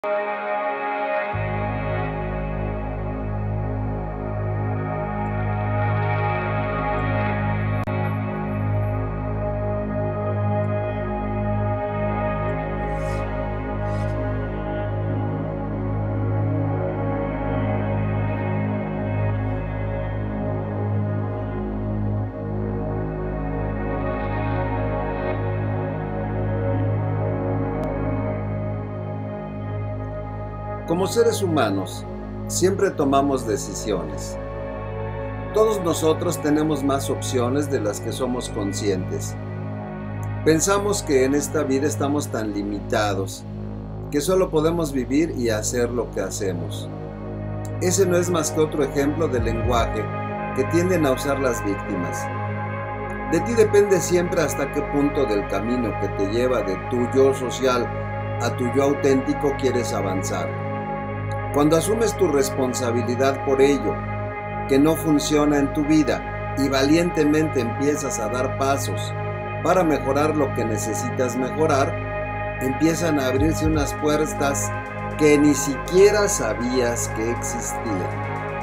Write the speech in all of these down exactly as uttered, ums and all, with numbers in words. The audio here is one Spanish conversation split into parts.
Como seres humanos, siempre tomamos decisiones. Todos nosotros tenemos más opciones de las que somos conscientes. Pensamos que en esta vida estamos tan limitados, que solo podemos vivir y hacer lo que hacemos. Ese no es más que otro ejemplo del lenguaje que tienden a usar las víctimas. De ti depende siempre hasta qué punto del camino que te lleva de tu yo social a tu yo auténtico quieres avanzar. Cuando asumes tu responsabilidad por ello, que no funciona en tu vida, y valientemente empiezas a dar pasos para mejorar lo que necesitas mejorar, empiezan a abrirse unas puertas que ni siquiera sabías que existían.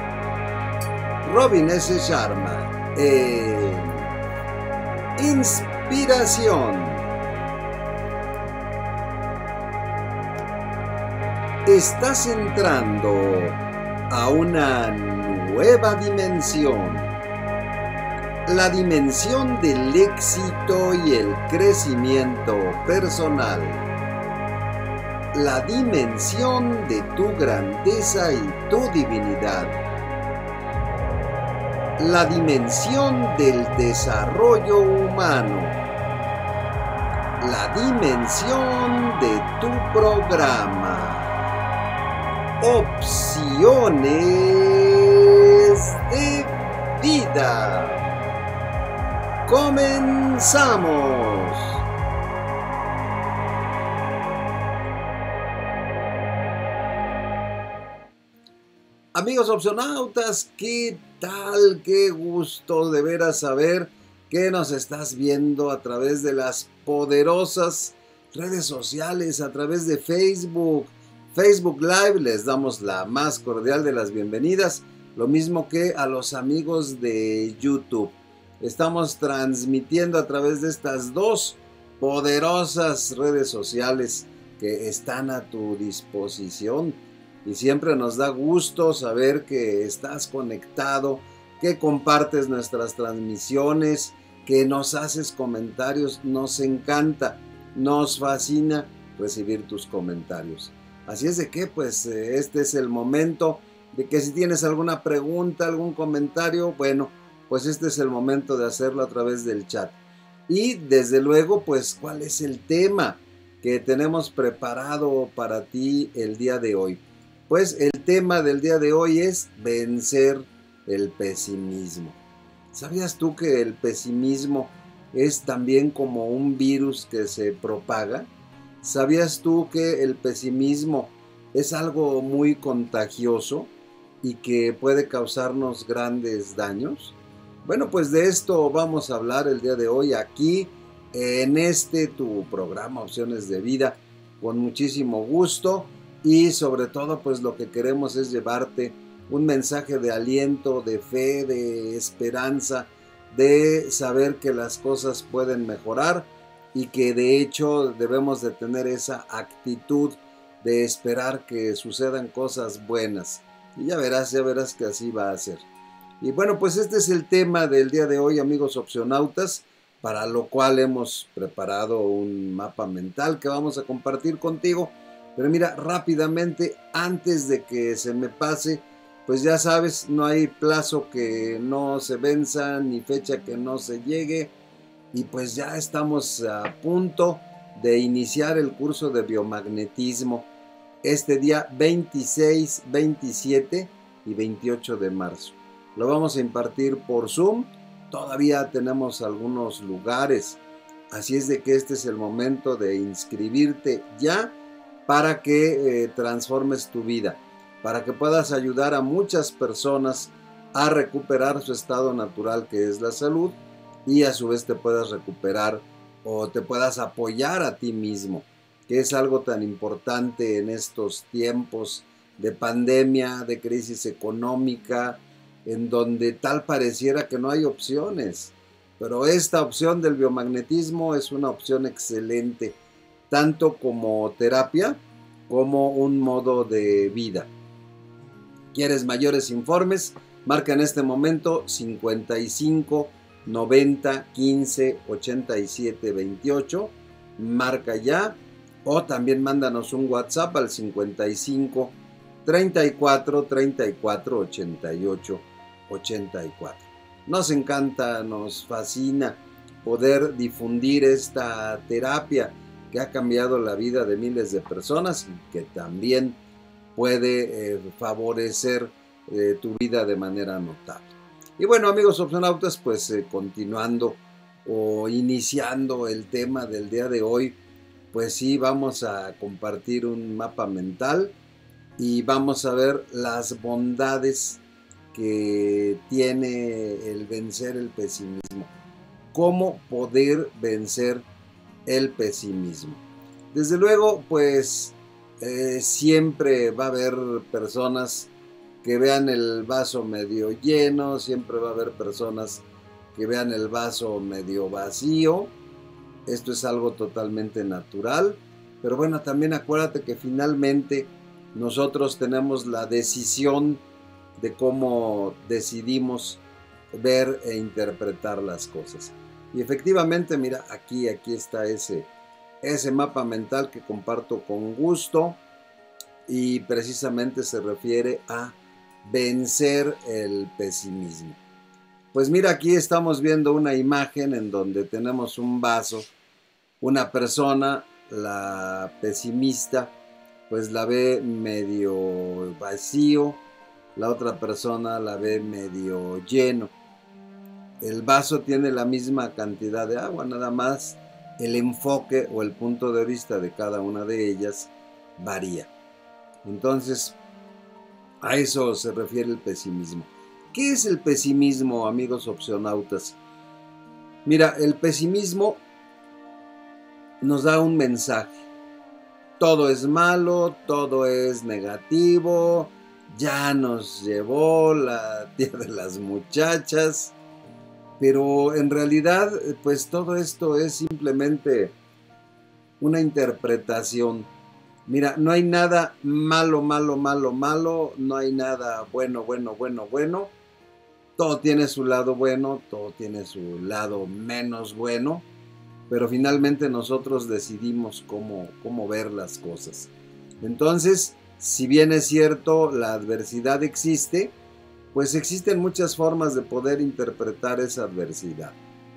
Robin S. Sharma, eh, Inspiración. Estás entrando a una nueva dimensión, la dimensión del éxito y el crecimiento personal, la dimensión de tu grandeza y tu divinidad, la dimensión del desarrollo humano, la dimensión de tu programa. Opciones de vida. Comenzamos. Amigos opcionautas, ¿qué tal? Qué gusto de veras saber que nos estás viendo a través de las poderosas redes sociales, a través de Facebook. Facebook Live, les damos la más cordial de las bienvenidas, lo mismo que a los amigos de YouTube. Estamos transmitiendo a través de estas dos poderosas redes sociales que están a tu disposición y siempre nos da gusto saber que estás conectado, que compartes nuestras transmisiones, que nos haces comentarios. Nos encanta, nos fascina recibir tus comentarios. Así es de que pues este es el momento de que si tienes alguna pregunta, algún comentario, bueno, pues este es el momento de hacerlo a través del chat. Y desde luego pues cuál es el tema que tenemos preparado para ti el día de hoy. Pues el tema del día de hoy es vencer el pesimismo. ¿Sabías tú que el pesimismo es también como un virus que se propaga? ¿Sabías tú que el pesimismo es algo muy contagioso y que puede causarnos grandes daños? Bueno, pues de esto vamos a hablar el día de hoy aquí en este tu programa Opciones de Vida, con muchísimo gusto, y sobre todo pues lo que queremos es llevarte un mensaje de aliento, de fe, de esperanza, de saber que las cosas pueden mejorar y que de hecho debemos de tener esa actitud de esperar que sucedan cosas buenas. Y ya verás, ya verás que así va a ser. Y bueno, pues este es el tema del día de hoy, amigos opcionautas, para lo cual hemos preparado un mapa mental que vamos a compartir contigo. Pero mira, rápidamente, antes de que se me pase, pues ya sabes, no hay plazo que no se venza, ni fecha que no se llegue. Y pues ya estamos a punto de iniciar el curso de biomagnetismo este día veintiséis, veintisiete y veintiocho de marzo. Lo vamos a impartir por Zoom. Todavía tenemos algunos lugares. Así es de que este es el momento de inscribirte ya para que eh, transformes tu vida, para que puedas ayudar a muchas personas a recuperar su estado natural, que es la salud, y a su vez te puedas recuperar o te puedas apoyar a ti mismo. que es algo tan importante en estos tiempos de pandemia, de crisis económica, en donde tal pareciera que no hay opciones. Pero esta opción del biomagnetismo es una opción excelente, tanto como terapia como un modo de vida. ¿Quieres mayores informes? Marca en este momento cincuenta y cinco noventa quince ochenta y siete veintiocho. Marca ya. O también mándanos un WhatsApp al cincuenta y cinco treinta y cuatro treinta y cuatro ochenta y ocho ochenta y cuatro. Nos encanta, nos fascina poder difundir esta terapia que ha cambiado la vida de miles de personas y que también puede eh, favorecer eh, tu vida de manera notable. Y bueno, amigos opcionautas, pues eh, continuando o iniciando el tema del día de hoy, pues sí, vamos a compartir un mapa mental y vamos a ver las bondades que tiene el vencer el pesimismo. ¿Cómo poder vencer el pesimismo? Desde luego, pues eh, siempre va a haber personas que vean el vaso medio lleno, siempre va a haber personas que vean el vaso medio vacío. Esto es algo totalmente natural, pero bueno, también acuérdate que finalmente nosotros tenemos la decisión de cómo decidimos ver e interpretar las cosas. Y efectivamente, mira, aquí, aquí está ese, ese mapa mental que comparto con gusto y precisamente se refiere a vencer el pesimismo. Pues mira, aquí estamos viendo una imagen en donde tenemos un vaso, una persona, la pesimista, pues la ve medio vacío, la otra persona la ve medio lleno. El vaso tiene la misma cantidad de agua, nada más el enfoque o el punto de vista de cada una de ellas varía. Entonces, a eso se refiere el pesimismo. ¿Qué es el pesimismo, amigos opcionautas? Mira, el pesimismo nos da un mensaje. Todo es malo, todo es negativo, ya nos llevó la tía de las muchachas, pero en realidad pues todo esto es simplemente una interpretación. Mira, no hay nada malo, malo, malo, malo, no hay nada bueno, bueno, bueno, bueno. Todo tiene su lado bueno, todo tiene su lado menos bueno, pero finalmente nosotros decidimos cómo, cómo ver las cosas. Entonces, si bien es cierto, la adversidad existe, pues existen muchas formas de poder interpretar esa adversidad.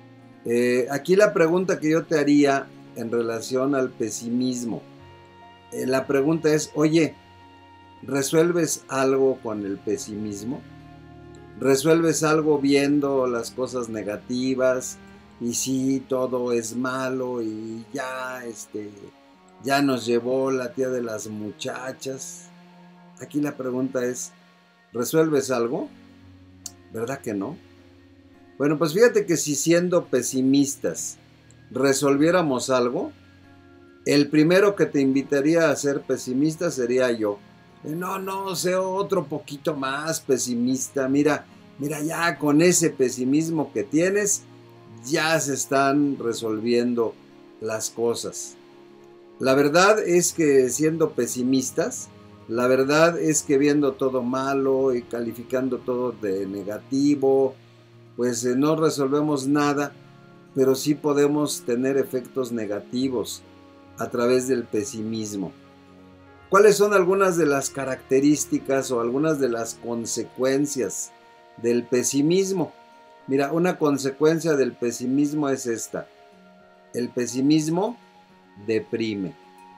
Eh, aquí la pregunta que yo te haría en relación al pesimismo, eh, la pregunta es, oye, ¿resuelves algo con el pesimismo? ¿Resuelves algo viendo las cosas negativas? Y sí, todo es malo y ya, este, ya nos llevó la tía de las muchachas. Aquí la pregunta es, ¿resuelves algo? ¿Verdad que no? Bueno, pues fíjate que si siendo pesimistas resolviéramos algo, el primero que te invitaría a ser pesimista sería yo. No, no, sé otro poquito más pesimista. Mira, mira ya con ese pesimismo que tienes, ya se están resolviendo las cosas. La verdad es que siendo pesimistas, la verdad es que viendo todo malo y calificando todo de negativo, pues eh, no resolvemos nada, pero sí podemos tener efectos negativos a través del pesimismo. ¿Cuáles son algunas de las características o algunas de las consecuencias del pesimismo? Mira, una consecuencia del pesimismo es esta. El pesimismo deprime.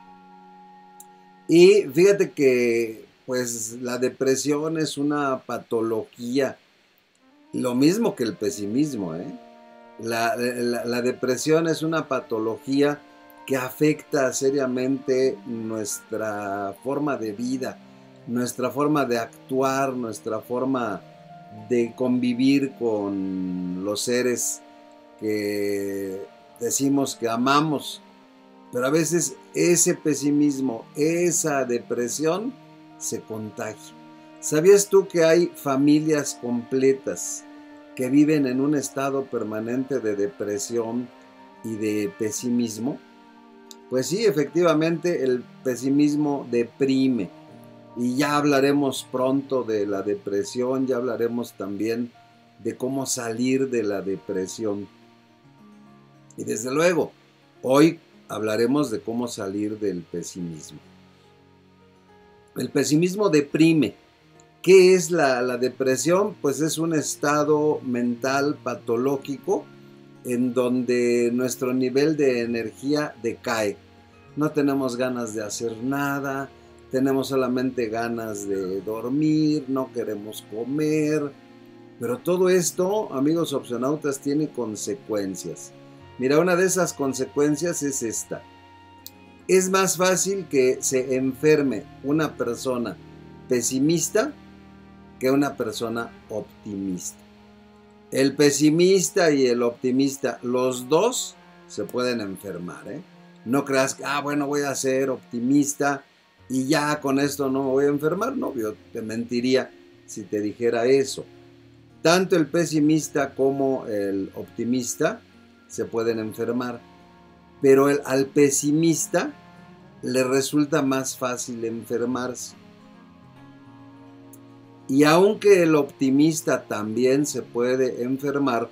Y fíjate que pues la depresión es una patología, lo mismo que el pesimismo, ¿eh? La, la, la depresión es una patología que afecta seriamente nuestra forma de vida, nuestra forma de actuar, nuestra forma de convivir con los seres que decimos que amamos, pero a veces ese pesimismo, esa depresión se contagia. ¿Sabías tú que hay familias completas que viven en un estado permanente de depresión y de pesimismo? Pues sí, efectivamente el pesimismo deprime. Y ya hablaremos pronto de la depresión, ya hablaremos también de cómo salir de la depresión. Y desde luego, hoy hablaremos de cómo salir del pesimismo. El pesimismo deprime. ¿Qué es la, la depresión? Pues es un estado mental patológico en donde nuestro nivel de energía decae. No tenemos ganas de hacer nada, tenemos solamente ganas de dormir, no queremos comer. Pero todo esto, amigos opcionautas, tiene consecuencias. Mira, una de esas consecuencias es esta. Es más fácil que se enferme una persona pesimista que una persona optimista. El pesimista y el optimista, los dos se pueden enfermar, ¿eh? No creas que, ah, bueno, voy a ser optimista y ya con esto no me voy a enfermar. No, yo te mentiría si te dijera eso. Tanto el pesimista como el optimista se pueden enfermar, pero el, al pesimista le resulta más fácil enfermarse. Y aunque el optimista también se puede enfermar,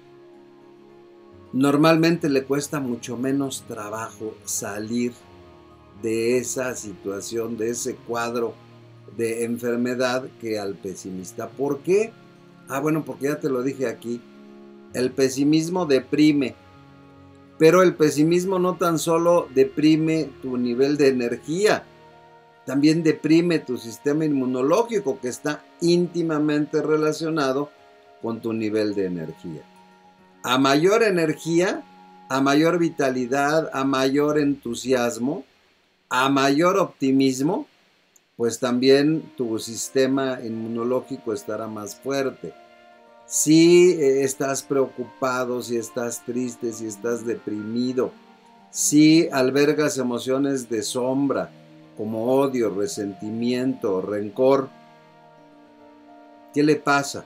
normalmente le cuesta mucho menos trabajo salir de esa situación, de ese cuadro de enfermedad que al pesimista. ¿Por qué? Ah, bueno, porque ya te lo dije aquí, el pesimismo deprime, pero el pesimismo no tan solo deprime tu nivel de energía, también deprime tu sistema inmunológico, que está íntimamente relacionado con tu nivel de energía. A mayor energía, a mayor vitalidad, a mayor entusiasmo, a mayor optimismo, pues también tu sistema inmunológico estará más fuerte. Si estás preocupado, si estás triste, si estás deprimido, si albergas emociones de sombra, como odio, resentimiento, rencor, ¿qué le pasa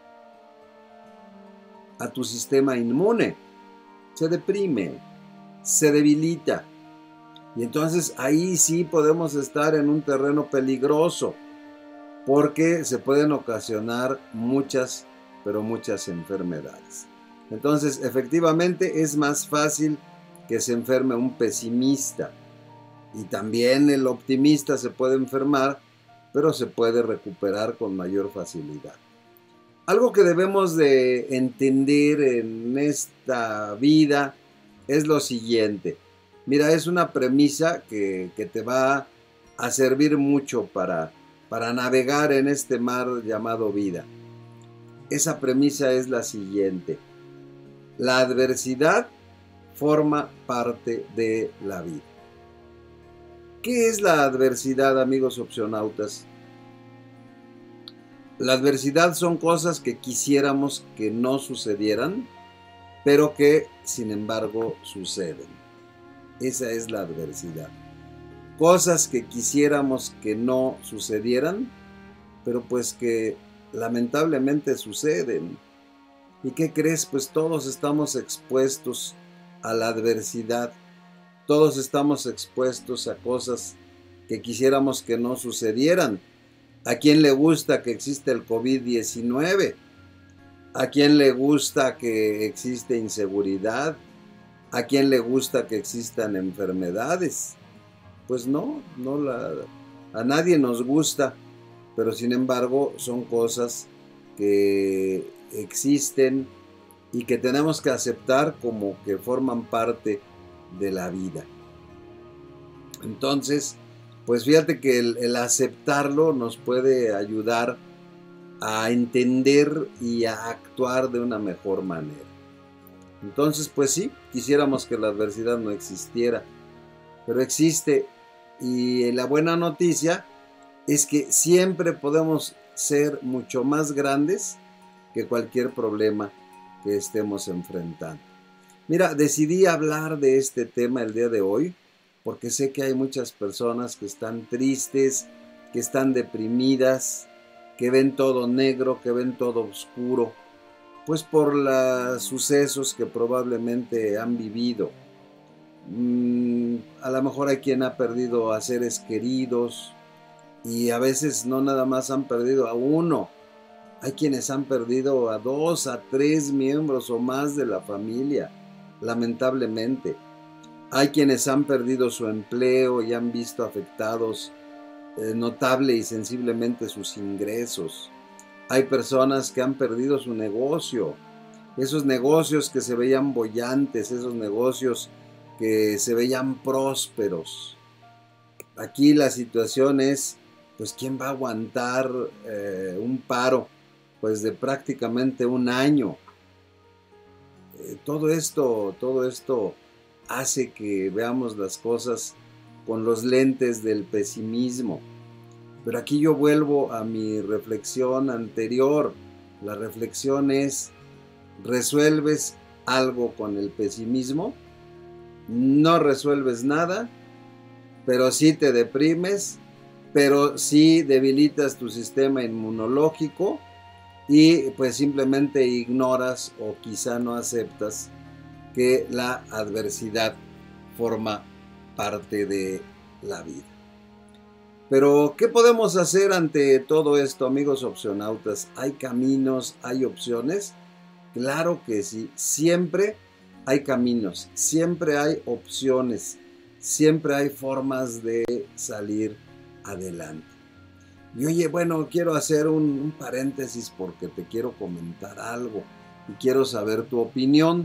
a tu sistema inmune? Se deprime, se debilita. Y entonces ahí sí podemos estar en un terreno peligroso, porque se pueden ocasionar muchas, pero muchas enfermedades. Entonces, efectivamente, es más fácil que se enferme un pesimista. Y también el optimista se puede enfermar, pero se puede recuperar con mayor facilidad. Algo que debemos de entender en esta vida es lo siguiente. Mira, es una premisa que, que te va a servir mucho para, para navegar en este mar llamado vida. Esa premisa es la siguiente. La adversidad forma parte de la vida. ¿Qué es la adversidad, amigos opcionautas? La adversidad son cosas que quisiéramos que no sucedieran, pero que, sin embargo, suceden. Esa es la adversidad. Cosas que quisiéramos que no sucedieran, pero pues que lamentablemente suceden. ¿Y qué crees? Pues todos estamos expuestos a la adversidad. Todos estamos expuestos a cosas que quisiéramos que no sucedieran. ¿A quién le gusta que exista el COVID diecinueve? ¿A quién le gusta que existe inseguridad? ¿A quién le gusta que existan enfermedades? Pues no, no la, a nadie nos gusta, pero sin embargo son cosas que existen y que tenemos que aceptar como que forman parte de la vida. Entonces, pues fíjate que el, el aceptarlo nos puede ayudar a entender y a actuar de una mejor manera. Entonces, pues sí, quisiéramos que la adversidad no existiera, pero existe, y la buena noticia es que siempre podemos ser mucho más grandes que cualquier problema que estemos enfrentando. Mira, decidí hablar de este tema el día de hoy porque sé que hay muchas personas que están tristes, que están deprimidas, que ven todo negro, que ven todo oscuro, pues por los sucesos que probablemente han vivido. Mm, a lo mejor hay quien ha perdido a seres queridos y a veces no nada más han perdido a uno, hay quienes han perdido a dos, a tres miembros o más de la familia, lamentablemente. Hay quienes han perdido su empleo y han visto afectados eh, notable y sensiblemente sus ingresos. Hay personas que han perdido su negocio, esos negocios que se veían bollantes, esos negocios que se veían prósperos. Aquí la situación es, pues, ¿quién va a aguantar eh, un paro, pues, de prácticamente un año? Eh, todo esto, todo esto hace que veamos las cosas con los lentes del pesimismo. Pero aquí yo vuelvo a mi reflexión anterior. La reflexión es, ¿resuelves algo con el pesimismo? No resuelves nada, pero sí te deprimes, pero sí debilitas tu sistema inmunológico y pues simplemente ignoras o quizá no aceptas que la adversidad forma parte de la vida. Pero, ¿qué podemos hacer ante todo esto, amigos opcionautas? ¿Hay caminos, hay opciones? Claro que sí, siempre hay caminos, siempre hay opciones, siempre hay formas de salir adelante. Y oye, bueno, quiero hacer un, un paréntesis porque te quiero comentar algo y quiero saber tu opinión.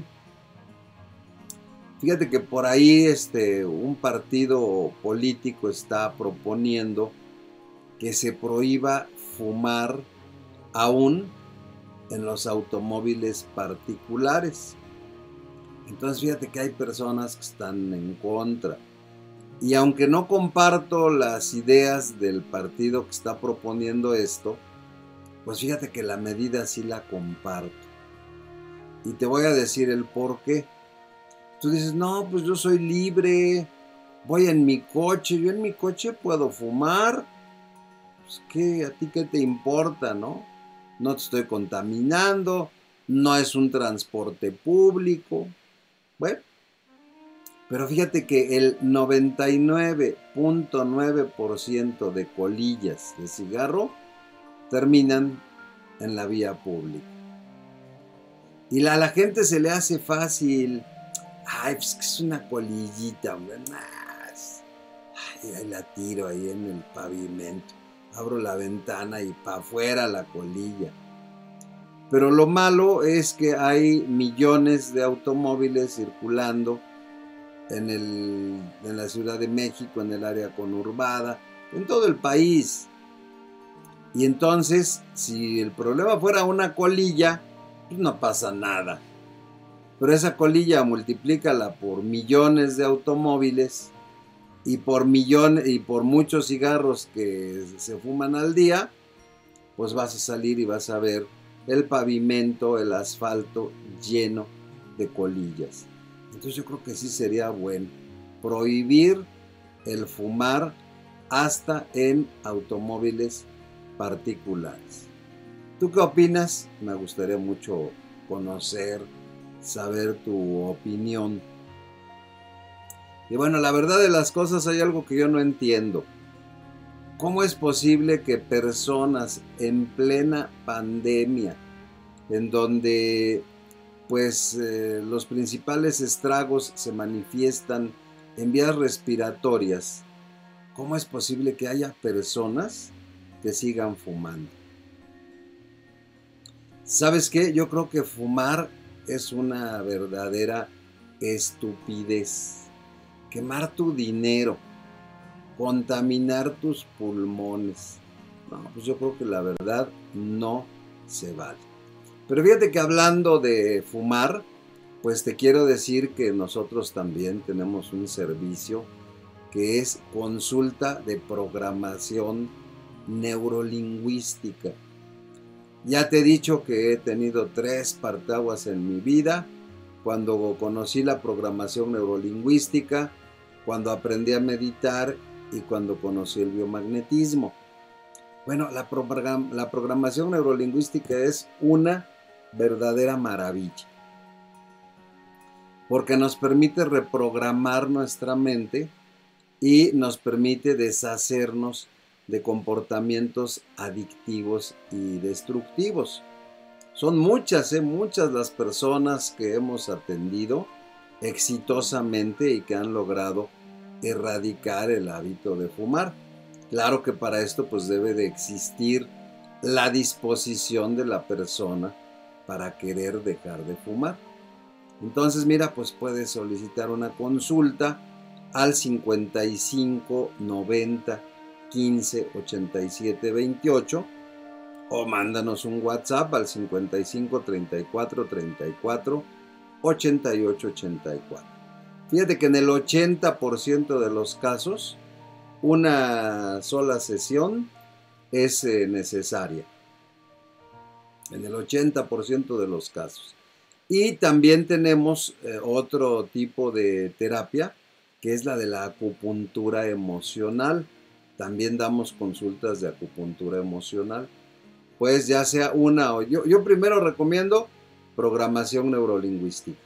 Fíjate que por ahí este, un partido político está proponiendo que se prohíba fumar aún en los automóviles particulares. Entonces fíjate que hay personas que están en contra. Y aunque no comparto las ideas del partido que está proponiendo esto, pues fíjate que la medida sí la comparto. Y te voy a decir el por qué. Tú dices, no, pues yo soy libre, voy en mi coche, yo en mi coche puedo fumar. Pues ¿qué? ¿A ti qué te importa, no? No te estoy contaminando, no es un transporte público. Bueno, pero fíjate que el noventa y nueve punto nueve por ciento de colillas de cigarro terminan en la vía pública. Y a la gente se le hace fácil. Ay, pues que es una colillita, hombre, más. Ay, ahí la tiro ahí en el pavimento. Abro la ventana y para afuera la colilla. Pero lo malo es que hay millones de automóviles circulando en, el, en la Ciudad de México, en el área conurbada, en todo el país. Y entonces, si el problema fuera una colilla, pues no pasa nada. Pero esa colilla multiplícala por millones de automóviles y por millones y por muchos cigarros que se fuman al día, pues vas a salir y vas a ver el pavimento, el asfalto lleno de colillas. Entonces yo creo que sí sería bueno prohibir el fumar hasta en automóviles particulares. ¿Tú qué opinas? Me gustaría mucho conocer, saber tu opinión. Y bueno, la verdad de las cosas, hay algo que yo no entiendo. ¿Cómo es posible que personas en plena pandemia, en donde pues eh, los principales estragos se manifiestan en vías respiratorias, cómo es posible que haya personas que sigan fumando? ¿Sabes qué? Yo creo que fumar es una verdadera estupidez. Quemar tu dinero, contaminar tus pulmones. No, pues yo creo que la verdad no se vale. Pero fíjate que hablando de fumar, pues te quiero decir que nosotros también tenemos un servicio que es consulta de programación neurolingüística. Ya te he dicho que he tenido tres parteaguas en mi vida. Cuando conocí la programación neurolingüística, cuando aprendí a meditar y cuando conocí el biomagnetismo. Bueno, la, program la programación neurolingüística es una verdadera maravilla, porque nos permite reprogramar nuestra mente y nos permite deshacernos de comportamientos adictivos y destructivos. Son muchas, ¿eh? muchas las personas que hemos atendido exitosamente y que han logrado erradicar el hábito de fumar. Claro que para esto pues debe de existir la disposición de la persona para querer dejar de fumar. Entonces mira, pues puedes solicitar una consulta al cincuenta y cinco noventa quince ochenta y siete veintiocho o mándanos un WhatsApp al cincuenta y cinco treinta y cuatro treinta y cuatro ochenta y ocho ochenta y cuatro. Fíjate que en el ochenta por ciento de los casos una sola sesión es eh, necesaria. En el ochenta por ciento de los casos. Y también tenemos eh, otro tipo de terapia, que es la de la acupuntura emocional. También damos consultas de acupuntura emocional. Pues ya sea una o yo, yo primero recomiendo programación neurolingüística.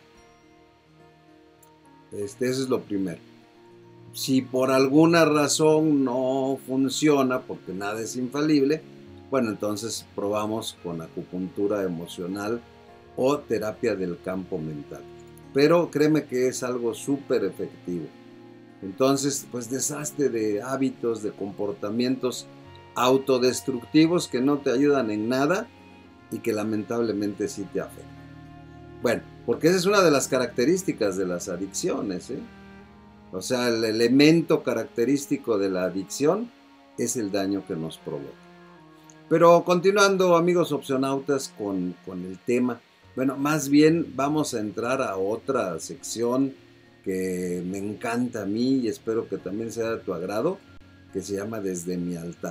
Este, eso es lo primero. Si por alguna razón no funciona, porque nada es infalible, bueno, entonces probamos con acupuntura emocional o terapia del campo mental. Pero créeme que es algo súper efectivo. Entonces, pues deshazte de hábitos, de comportamientos autodestructivos que no te ayudan en nada y que lamentablemente sí te afectan. Bueno, porque esa es una de las características de las adicciones, ¿eh? O sea, el elemento característico de la adicción es el daño que nos provoca. Pero continuando, amigos opcionautas, con, con el tema, bueno, más bien vamos a entrar a otra sección que me encanta a mí y espero que también sea de tu agrado, que se llama Desde mi altar.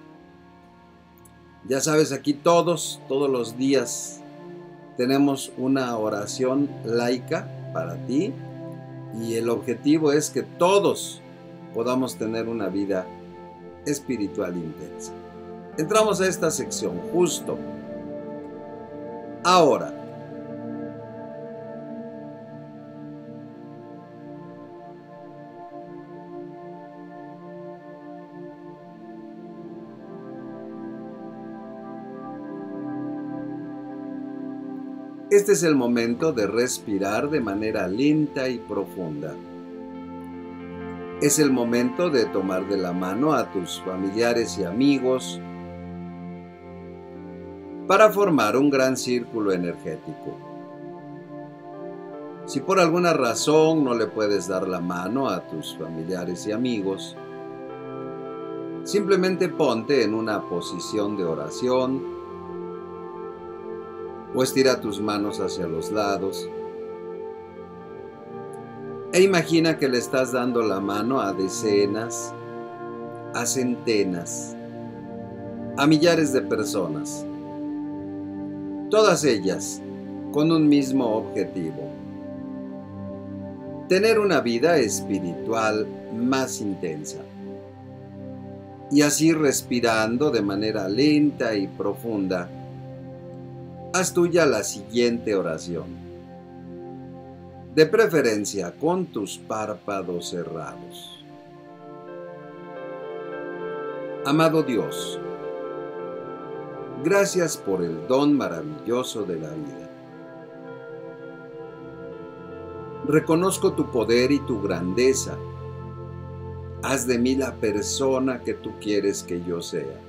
Ya sabes, aquí todos, todos los días tenemos una oración laica para ti y el objetivo es que todos podamos tener una vida espiritual intensa. Entramos a esta sección justo ahora. Este es el momento de respirar de manera lenta y profunda. Es el momento de tomar de la mano a tus familiares y amigos para formar un gran círculo energético. Si por alguna razón no le puedes dar la mano a tus familiares y amigos, simplemente ponte en una posición de oración o estira tus manos hacia los lados e imagina que le estás dando la mano a decenas, a centenas, a millares de personas, todas ellas con un mismo objetivo: tener una vida espiritual más intensa. Y así, respirando de manera lenta y profunda, haz tuya la siguiente oración, de preferencia con tus párpados cerrados. Amado Dios, gracias por el don maravilloso de la vida. Reconozco tu poder y tu grandeza. Haz de mí la persona que tú quieres que yo sea.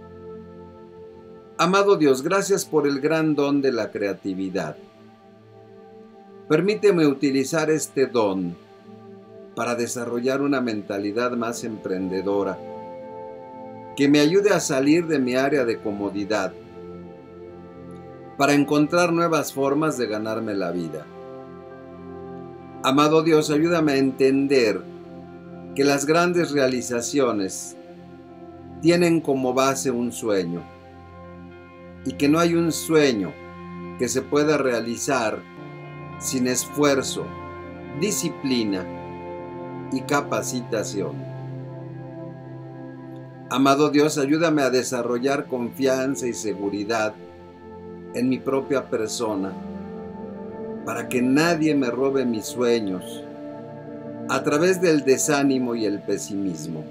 Amado Dios, gracias por el gran don de la creatividad. Permíteme utilizar este don para desarrollar una mentalidad más emprendedora, que me ayude a salir de mi área de comodidad, para encontrar nuevas formas de ganarme la vida. Amado Dios, ayúdame a entender que las grandes realizaciones tienen como base un sueño, y que no hay un sueño que se pueda realizar sin esfuerzo, disciplina y capacitación. Amado Dios, ayúdame a desarrollar confianza y seguridad en mi propia persona, para que nadie me robe mis sueños a través del desánimo y el pesimismo.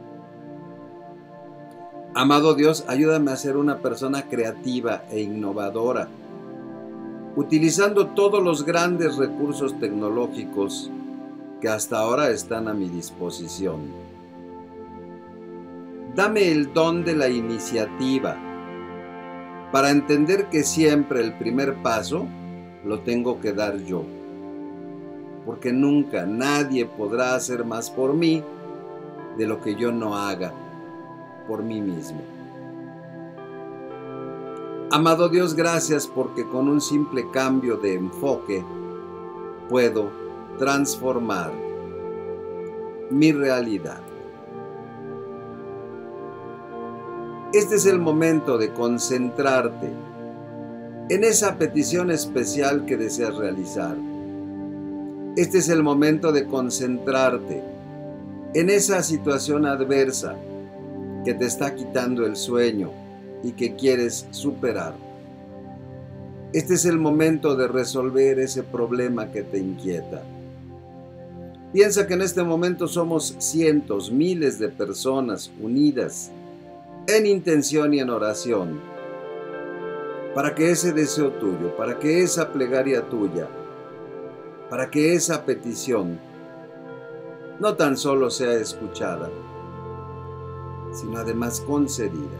Amado Dios, ayúdame a ser una persona creativa e innovadora, utilizando todos los grandes recursos tecnológicos que hasta ahora están a mi disposición. Dame el don de la iniciativa para entender que siempre el primer paso lo tengo que dar yo, porque nunca nadie podrá hacer más por mí de lo que yo no haga por mí mismo. Amado Dios, gracias porque con un simple cambio de enfoque puedo transformar mi realidad. Este es el momento de concentrarte en esa petición especial que deseas realizar. Este es el momento de concentrarte en esa situación adversa que te está quitando el sueño y que quieres superar. Este es el momento de resolver ese problema que te inquieta. Piensa que en este momento somos cientos, miles de personas unidas en intención y en oración, para que ese deseo tuyo, para que esa plegaria tuya, para que esa petición no tan solo sea escuchada, sino además concedida.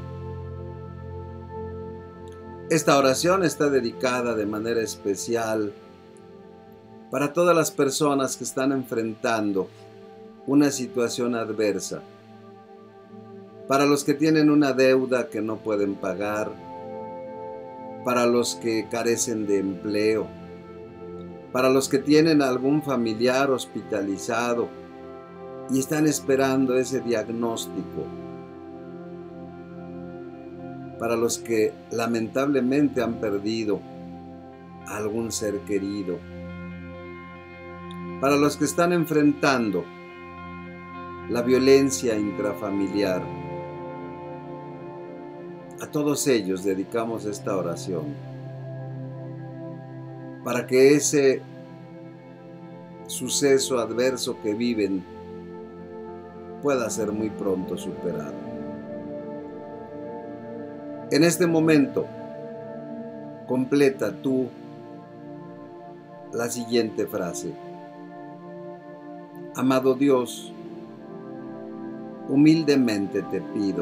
Esta oración está dedicada de manera especial para todas las personas que están enfrentando una situación adversa, para los que tienen una deuda que no pueden pagar, para los que carecen de empleo, para los que tienen algún familiar hospitalizado y están esperando ese diagnóstico, para los que lamentablemente han perdido a algún ser querido, para los que están enfrentando la violencia intrafamiliar. A todos ellos dedicamos esta oración, para que ese suceso adverso que viven pueda ser muy pronto superado. En este momento, completa tú la siguiente frase. Amado Dios, humildemente te pido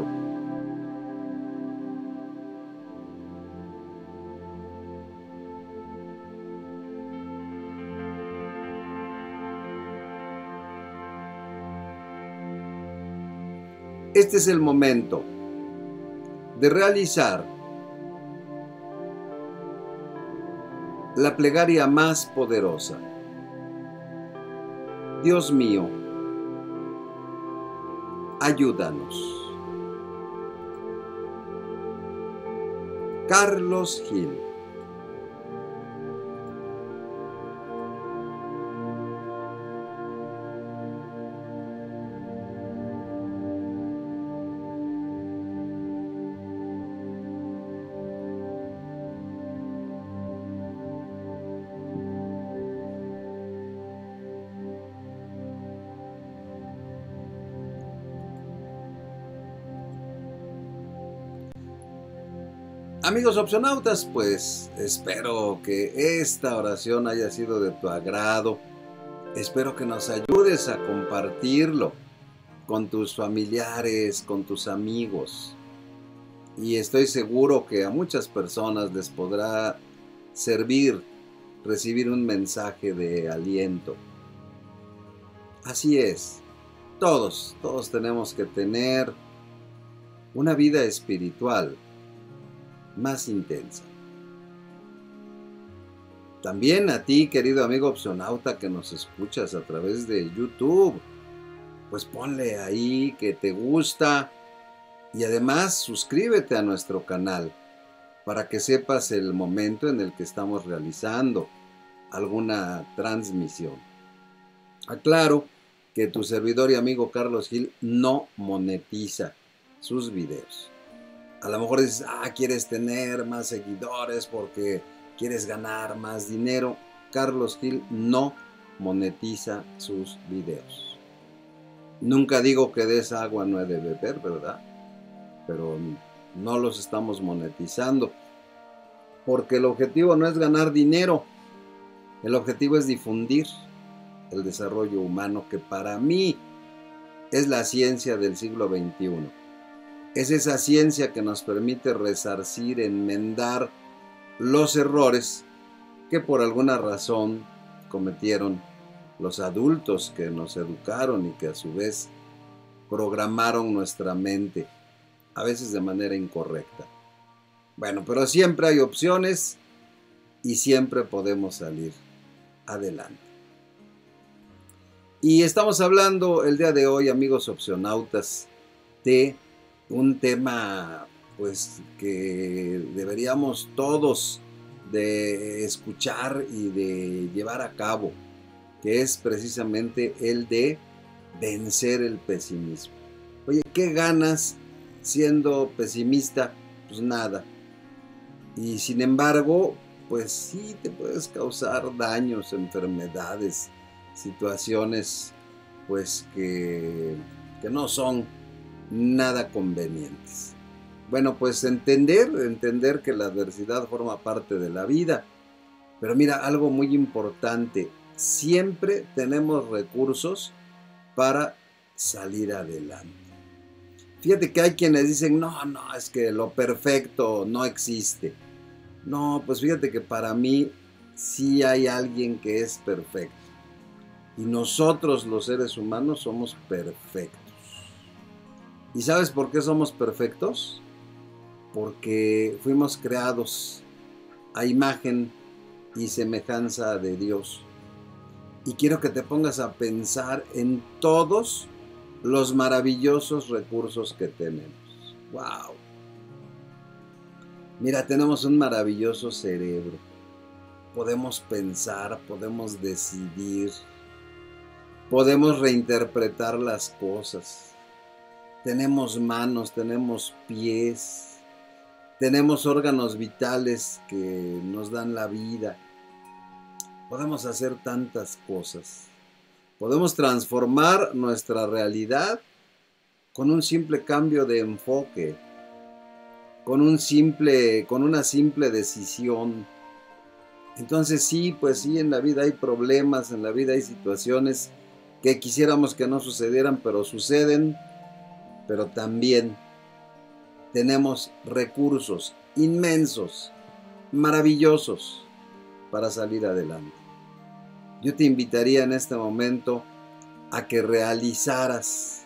Este es el momento de realizar la plegaria más poderosa. Dios mío, ayúdanos. Carlos Gil. Amigos opcionautas, pues espero que esta oración haya sido de tu agrado. Espero que nos ayudes a compartirlo con tus familiares, con tus amigos. Y estoy seguro que a muchas personas les podrá servir recibir un mensaje de aliento. Así es, todos, todos tenemos que tener una vida espiritual más intensa. También a ti, querido amigo opcionauta que nos escuchas a través de YouTube, pues ponle ahí que te gusta y además suscríbete a nuestro canal para que sepas el momento en el que estamos realizando alguna transmisión. Aclaro que tu servidor y amigo Carlos Gil no monetiza sus videos. A lo mejor dices, ah, quieres tener más seguidores porque quieres ganar más dinero. Carlos Gil no monetiza sus videos. Nunca digo que de esa agua no he de beber, ¿verdad? Pero no los estamos monetizando. Porque el objetivo no es ganar dinero. El objetivo es difundir el desarrollo humano, que para mí es la ciencia del siglo veintiuno. Es esa ciencia que nos permite resarcir, enmendar los errores que por alguna razón cometieron los adultos que nos educaron y que a su vez programaron nuestra mente, a veces de manera incorrecta. Bueno, pero siempre hay opciones y siempre podemos salir adelante. Y estamos hablando el día de hoy, amigos opcionautas, de un tema pues que deberíamos todos de escuchar y de llevar a cabo, que es precisamente el de vencer el pesimismo. Oye, ¿qué ganas siendo pesimista? Pues nada. Y sin embargo, pues sí te puedes causar daños, enfermedades, situaciones pues que, que no son nada convenientes. Bueno, pues entender, entender que la adversidad forma parte de la vida. Pero mira, algo muy importante, siempre tenemos recursos para salir adelante. Fíjate que hay quienes dicen, no, no, es que lo perfecto no existe. No, pues fíjate que para mí sí hay alguien que es perfecto. Y nosotros los seres humanos somos perfectos. ¿Y sabes por qué somos perfectos? Porque fuimos creados a imagen y semejanza de Dios. Y quiero que te pongas a pensar en todos los maravillosos recursos que tenemos. ¡Wow! Mira, tenemos un maravilloso cerebro. Podemos pensar, podemos decidir, podemos reinterpretar las cosas. Tenemos manos, tenemos pies, tenemos órganos vitales que nos dan la vida. Podemos hacer tantas cosas. Podemos transformar nuestra realidad con un simple cambio de enfoque, con un simple, con una simple decisión. Entonces sí, pues sí, en la vida hay problemas, en la vida hay situaciones que quisiéramos que no sucedieran, pero suceden. Pero también tenemos recursos inmensos, maravillosos para salir adelante. Yo te invitaría en este momento a que realizaras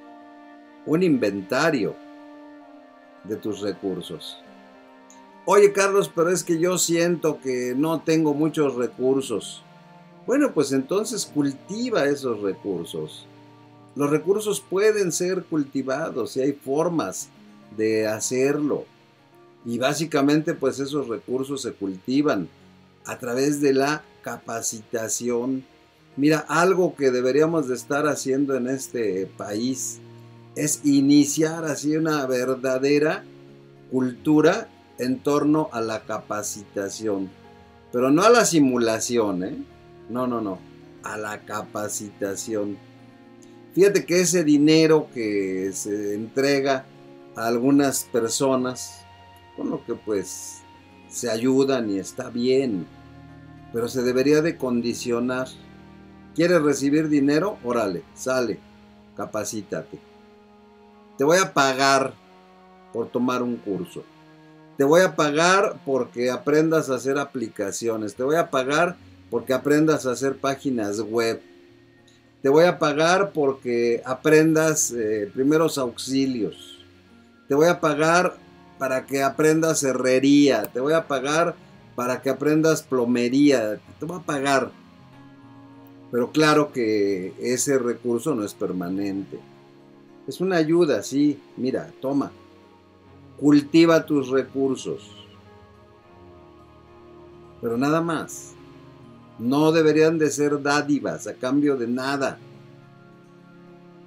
un inventario de tus recursos. Oye, Carlos, pero es que yo siento que no tengo muchos recursos. Bueno, pues entonces cultiva esos recursos. Los recursos pueden ser cultivados y hay formas de hacerlo. Y básicamente pues esos recursos se cultivan a través de la capacitación. Mira, algo que deberíamos de estar haciendo en este país es iniciar así una verdadera cultura en torno a la capacitación. Pero no a la simulación, ¿eh? No, no, no. A la capacitación. Fíjate que ese dinero que se entrega a algunas personas, con lo que pues se ayudan y está bien, pero se debería de condicionar. ¿Quieres recibir dinero? Órale, sale, capacítate. Te voy a pagar por tomar un curso. Te voy a pagar porque aprendas a hacer aplicaciones. Te voy a pagar porque aprendas a hacer páginas web. Te voy a pagar porque aprendas eh, primeros auxilios. Te voy a pagar para que aprendas herrería. Te voy a pagar para que aprendas plomería. Te voy a pagar. Pero claro que ese recurso no es permanente. Es una ayuda, sí. Mira, toma. Cultiva tus recursos. Pero nada más. No deberían de ser dádivas a cambio de nada.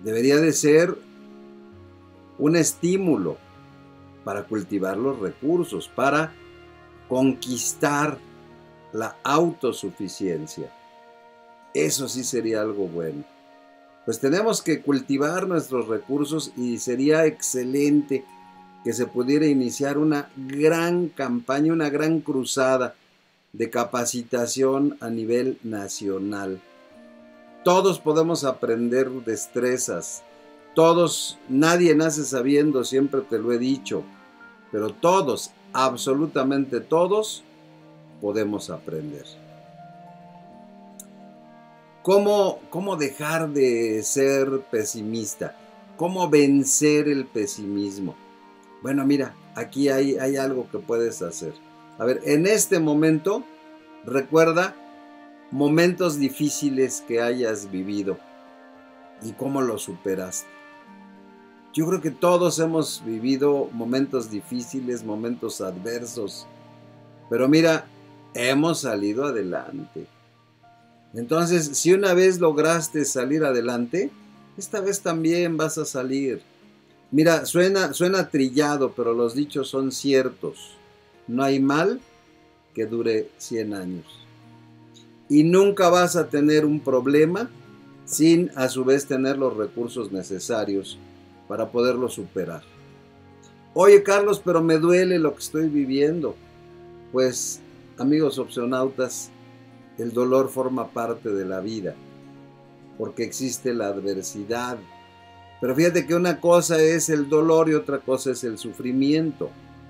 debería de ser un estímulo para cultivar los recursos, para conquistar la autosuficiencia. Eso sí sería algo bueno. Pues tenemos que cultivar nuestros recursos y sería excelente que se pudiera iniciar una gran campaña, una gran cruzada de capacitación a nivel nacional. Todos podemos aprender destrezas. Todos, nadie nace sabiendo, siempre te lo he dicho, pero todos, absolutamente todos, podemos aprender. ¿Cómo, cómo dejar de ser pesimista? ¿Cómo vencer el pesimismo? Bueno, mira, aquí hay, hay algo que puedes hacer. A ver, en este momento, recuerda momentos difíciles que hayas vivido y cómo los superaste. Yo creo que todos hemos vivido momentos difíciles, momentos adversos, pero mira, hemos salido adelante. Entonces, si una vez lograste salir adelante, esta vez también vas a salir. Mira, suena, suena trillado, pero los dichos son ciertos. No hay mal que dure cien años. Y nunca vas a tener un problema sin a su vez tener los recursos necesarios para poderlo superar. Oye, Carlos, pero me duele lo que estoy viviendo. Pues, amigos opcionautas, el dolor forma parte de la vida, porque existe la adversidad. Pero fíjate que una cosa es el dolor y otra cosa es el sufrimiento.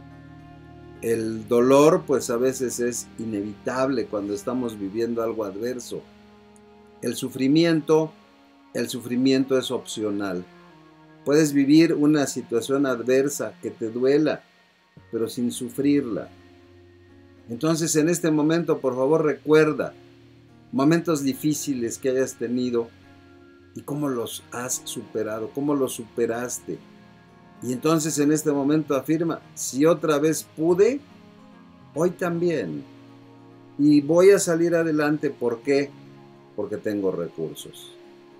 El dolor, pues a veces es inevitable cuando estamos viviendo algo adverso. El sufrimiento, el sufrimiento es opcional. Puedes vivir una situación adversa que te duela, pero sin sufrirla. Entonces, en este momento, por favor, recuerda momentos difíciles que hayas tenido y cómo los has superado, cómo los superaste. Y entonces, en este momento, afirma, si otra vez pude, hoy también. Y voy a salir adelante, ¿por qué? Porque tengo recursos.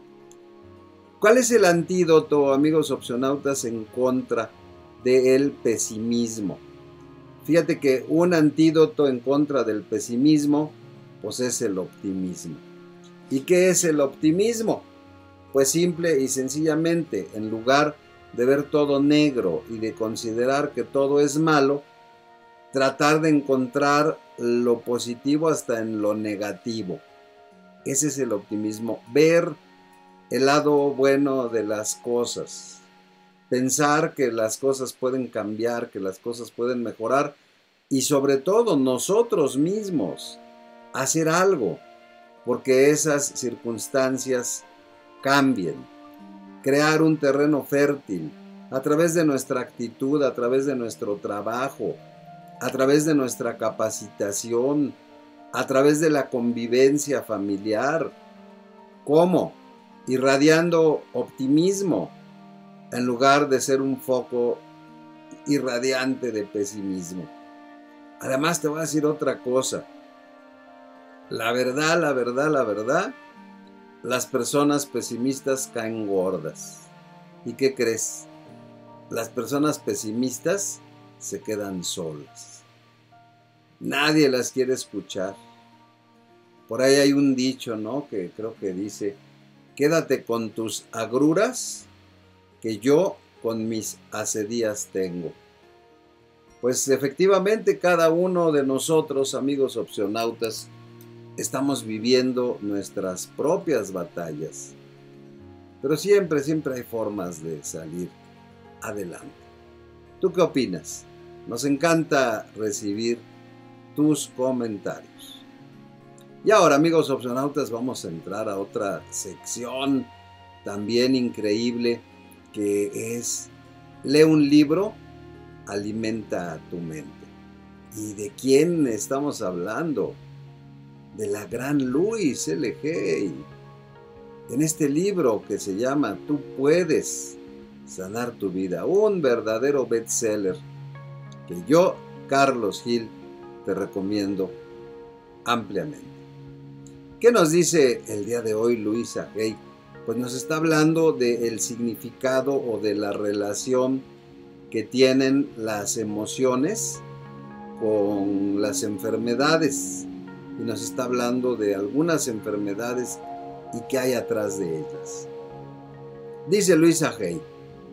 ¿Cuál es el antídoto, amigos opcionautas, en contra del pesimismo? Fíjate que un antídoto en contra del pesimismo, pues es el optimismo. ¿Y qué es el optimismo? Pues simple y sencillamente, en lugar de ver todo negro y de considerar que todo es malo, tratar de encontrar lo positivo hasta en lo negativo. Ese es el optimismo, ver el lado bueno de las cosas, pensar que las cosas pueden cambiar, que las cosas pueden mejorar y sobre todo nosotros mismos hacer algo porque esas circunstancias cambien, crear un terreno fértil a través de nuestra actitud, a través de nuestro trabajo, a través de nuestra capacitación, a través de la convivencia familiar. ¿Cómo? Irradiando optimismo en lugar de ser un foco irradiante de pesimismo. Además te voy a decir otra cosa. La verdad, la verdad, la verdad, las personas pesimistas caen gordas. ¿Y qué crees? Las personas pesimistas se quedan solas. Nadie las quiere escuchar. Por ahí hay un dicho, ¿no? Que creo que dice, quédate con tus agruras, que yo con mis acedías tengo. Pues efectivamente cada uno de nosotros, amigos opcionautas, estamos viviendo nuestras propias batallas. Pero siempre, siempre hay formas de salir adelante. ¿Tú qué opinas? Nos encanta recibir tus comentarios. Y ahora, amigos opcionautas, vamos a entrar a otra sección también increíble que es lee un libro, alimenta tu mente. ¿Y de quién estamos hablando? De la gran Louise L. Hay. En este libro que se llama Tú puedes sanar tu vida, un verdadero bestseller que yo, Carlos Gil, te recomiendo ampliamente. ¿Qué nos dice el día de hoy Louise Hay? Pues pues nos está hablando del significado o de la relación que tienen las emociones con las enfermedades, y nos está hablando de algunas enfermedades y qué hay atrás de ellas. Dice Louisa Hay: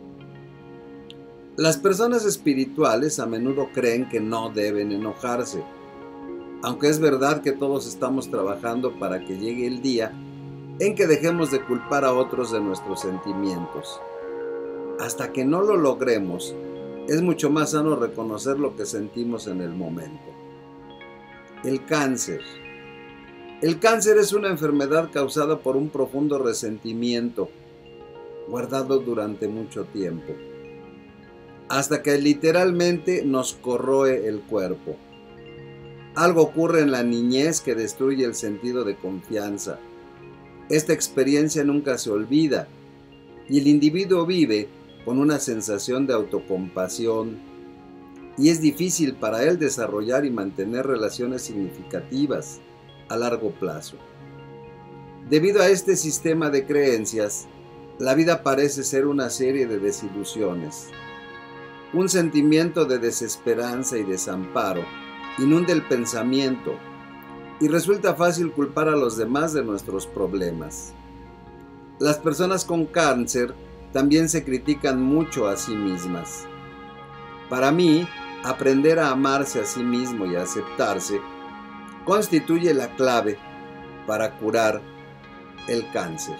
las personas espirituales a menudo creen que no deben enojarse, aunque es verdad que todos estamos trabajando para que llegue el día en que dejemos de culpar a otros de nuestros sentimientos. Hasta que no lo logremos, es mucho más sano reconocer lo que sentimos en el momento. El cáncer. El cáncer es una enfermedad causada por un profundo resentimiento, guardado durante mucho tiempo, hasta que literalmente nos corroe el cuerpo. Algo ocurre en la niñez que destruye el sentido de confianza. Esta experiencia nunca se olvida, y el individuo vive con una sensación de autocompasión, y es difícil para él desarrollar y mantener relaciones significativas a largo plazo. Debido a este sistema de creencias, la vida parece ser una serie de desilusiones. Un sentimiento de desesperanza y desamparo inunda el pensamiento, y resulta fácil culpar a los demás de nuestros problemas. Las personas con cáncer también se critican mucho a sí mismas. Para mí, aprender a amarse a sí mismo y a aceptarse constituye la clave para curar el cáncer.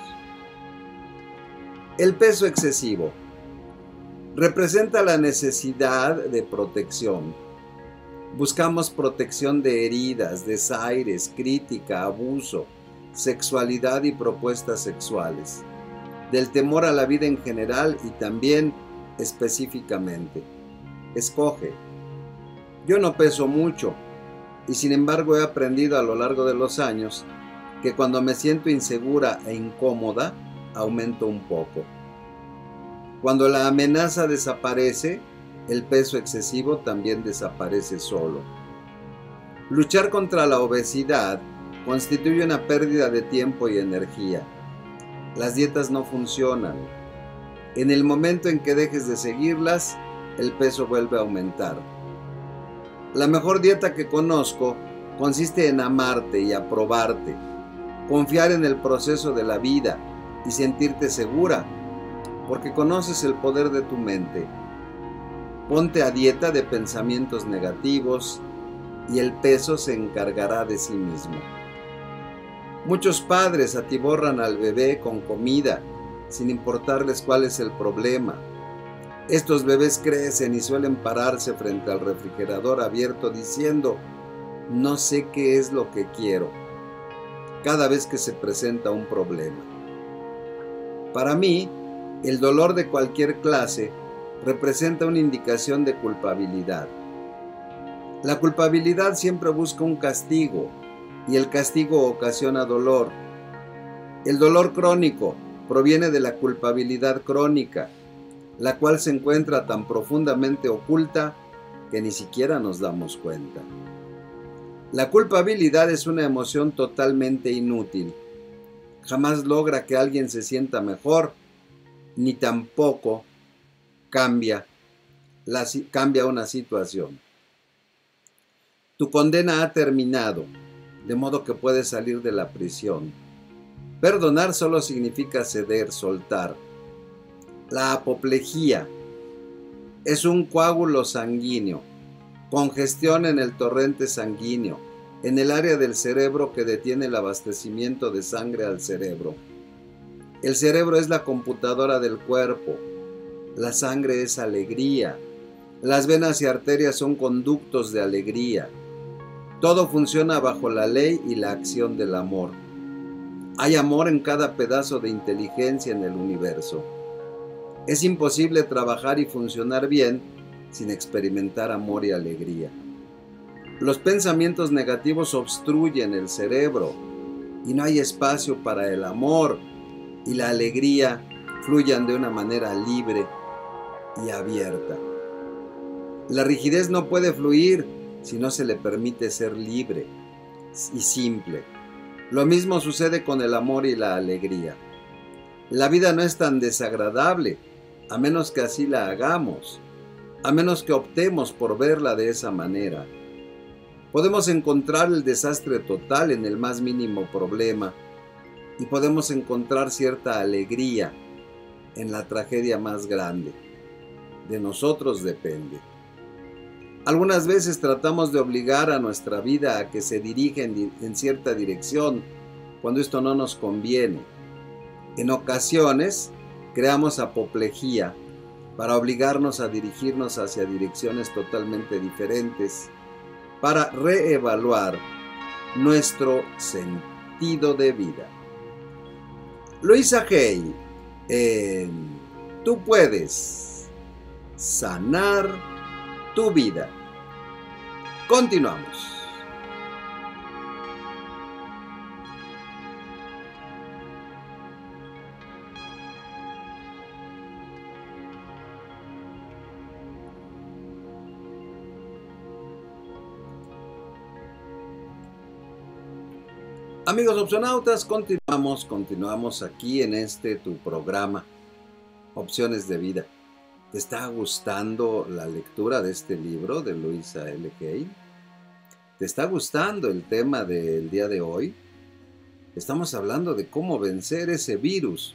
El peso excesivo representa la necesidad de protección. Buscamos protección de heridas, desaires, crítica, abuso, sexualidad y propuestas sexuales, del temor a la vida en general y también específicamente. Escoge. Yo no peso mucho, y sin embargo he aprendido a lo largo de los años que cuando me siento insegura e incómoda, aumento un poco. Cuando la amenaza desaparece, el peso excesivo también desaparece solo. Luchar contra la obesidad constituye una pérdida de tiempo y energía. Las dietas no funcionan. En el momento en que dejes de seguirlas, el peso vuelve a aumentar. La mejor dieta que conozco consiste en amarte y aprobarte, confiar en el proceso de la vida y sentirte segura, porque conoces el poder de tu mente. Ponte a dieta de pensamientos negativos y el peso se encargará de sí mismo. Muchos padres atiborran al bebé con comida, sin importarles cuál es el problema. Estos bebés crecen y suelen pararse frente al refrigerador abierto diciendo: no sé qué es lo que quiero, cada vez que se presenta un problema. Para mí, el dolor de cualquier clase representa una indicación de culpabilidad. La culpabilidad siempre busca un castigo, y el castigo ocasiona dolor. El dolor crónico proviene de la culpabilidad crónica, la cual se encuentra tan profundamente oculta que ni siquiera nos damos cuenta. La culpabilidad es una emoción totalmente inútil. Jamás logra que alguien se sienta mejor, ni tampoco cambia, la, cambia una situación. Tu condena ha terminado, de modo que puedes salir de la prisión. Perdonar solo significa ceder, soltar. La apoplejía es un coágulo sanguíneo, congestión en el torrente sanguíneo, en el área del cerebro que detiene el abastecimiento de sangre al cerebro. El cerebro es la computadora del cuerpo. La sangre es alegría. Las venas y arterias son conductos de alegría. Todo funciona bajo la ley y la acción del amor. Hay amor en cada pedazo de inteligencia en el universo. Es imposible trabajar y funcionar bien sin experimentar amor y alegría. Los pensamientos negativos obstruyen el cerebro y no hay espacio para el amor y la alegría fluyan de una manera libre y abierta. La rigidez no puede fluir si no se le permite ser libre y simple. Lo mismo sucede con el amor y la alegría. La vida no es tan desagradable, a menos que así la hagamos, a menos que optemos por verla de esa manera. Podemos encontrar el desastre total en el más mínimo problema y podemos encontrar cierta alegría en la tragedia más grande. De nosotros depende. Algunas veces tratamos de obligar a nuestra vida a que se dirija en, en cierta dirección cuando esto no nos conviene. En ocasiones creamos apoplejía para obligarnos a dirigirnos hacia direcciones totalmente diferentes, para reevaluar nuestro sentido de vida. Louisa Hay, en Tú puedes sanar tu vida. Continuamos. Amigos opcionautas, continuamos, continuamos aquí en este tu programa, Opciones de Vida. ¿Te está gustando la lectura de este libro de Louisa Hay? ¿Te está gustando el tema del día de hoy? Estamos hablando de cómo vencer ese virus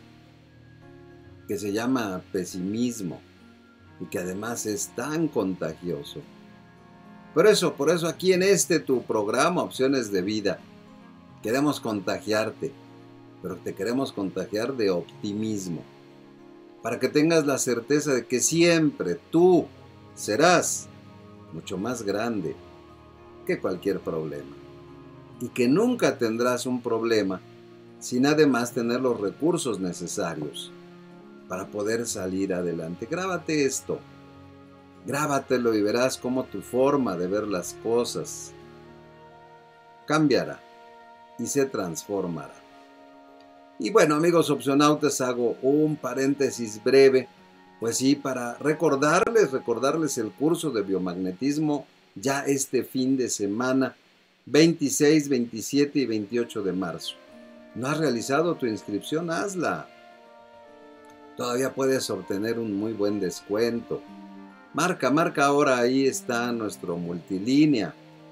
que se llama pesimismo y que además es tan contagioso. Por eso, por eso aquí en este tu programa, Opciones de Vida, queremos contagiarte, pero te queremos contagiar de optimismo, para que tengas la certeza de que siempre tú serás mucho más grande que cualquier problema, y que nunca tendrás un problema sin además tener los recursos necesarios para poder salir adelante. Grábate esto, grábatelo y verás cómo tu forma de ver las cosas cambiará y se transformará. Y bueno, amigos opcionautas, hago un paréntesis breve, pues sí, para recordarles, recordarles el curso de biomagnetismo ya este fin de semana, veintiséis, veintisiete y veintiocho de marzo. ¿No has realizado tu inscripción? Hazla. Todavía puedes obtener un muy buen descuento. Marca, marca ahora, ahí está nuestro multilínea.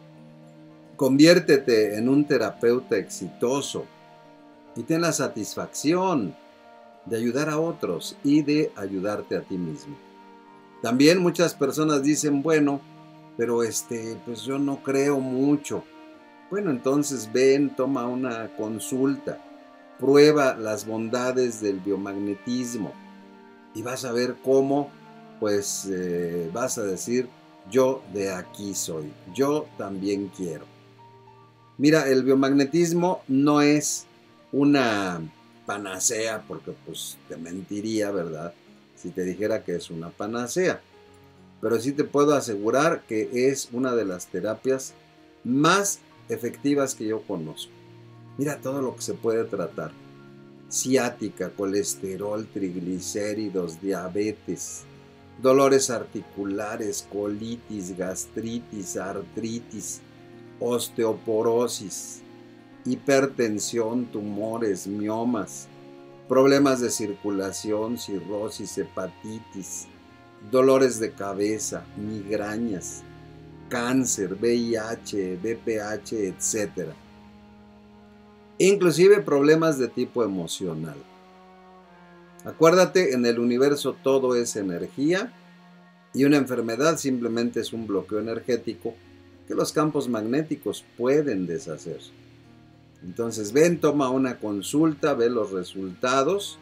Conviértete en un terapeuta exitoso y ten la satisfacción de ayudar a otros y de ayudarte a ti mismo. También muchas personas dicen, bueno, pero este, pues yo no creo mucho. Bueno, entonces ven, toma una consulta, prueba las bondades del biomagnetismo y vas a ver cómo, pues eh, vas a decir, yo de aquí soy, yo también quiero. Mira, el biomagnetismo no es una panacea, porque pues te mentiría, ¿verdad?, si te dijera que es una panacea. Pero sí te puedo asegurar que es una de las terapias más efectivas que yo conozco. Mira todo lo que se puede tratar. Ciática, colesterol, triglicéridos, diabetes, dolores articulares, colitis, gastritis, artritis, osteoporosis, hipertensión, tumores, miomas, problemas de circulación, cirrosis, hepatitis, dolores de cabeza, migrañas, cáncer, V I H, V P H, etcétera. Inclusive problemas de tipo emocional. Acuérdate, en el universo todo es energía y una enfermedad simplemente es un bloqueo energético que los campos magnéticos pueden deshacer. Entonces ven, toma una consulta, ve los resultados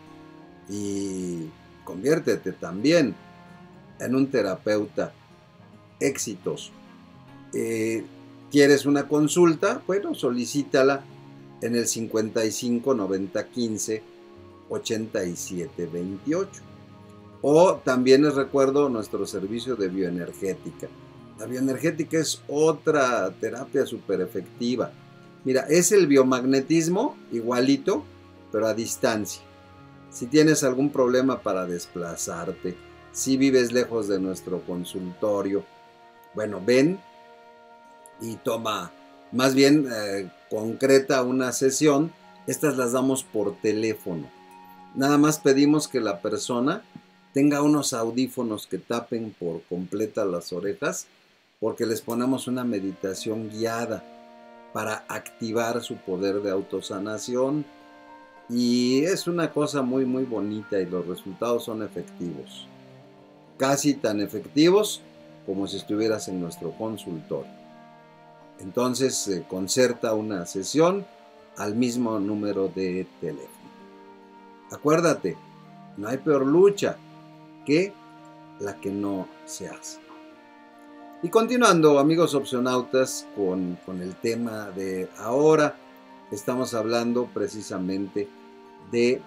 y conviértete también en un terapeuta exitoso. Eh, ¿Quieres una consulta? Bueno, solicítala en el cincuenta y cinco, noventa, quince, ochenta y siete, veintiocho. O también les recuerdo nuestro servicio de bioenergética. La bioenergética es otra terapia súper efectiva. Mira, es el biomagnetismo igualito, pero a distancia. Si tienes algún problema para desplazarte, si vives lejos de nuestro consultorio, bueno, ven y toma, más bien eh, concreta una sesión. Estas las damos por teléfono. Nada más pedimos que la persona tenga unos audífonos que tapen por completa las orejas, porque les ponemos una meditación guiada para activar su poder de autosanación. Y es una cosa muy muy bonita y los resultados son efectivos. Casi tan efectivos como si estuvieras en nuestro consultorio. Entonces eh, concerta una sesión al mismo número de teléfono. Acuérdate, no hay peor lucha que la que no se hace. Y continuando, amigos opcionautas, con, con el tema de ahora, estamos hablando precisamente de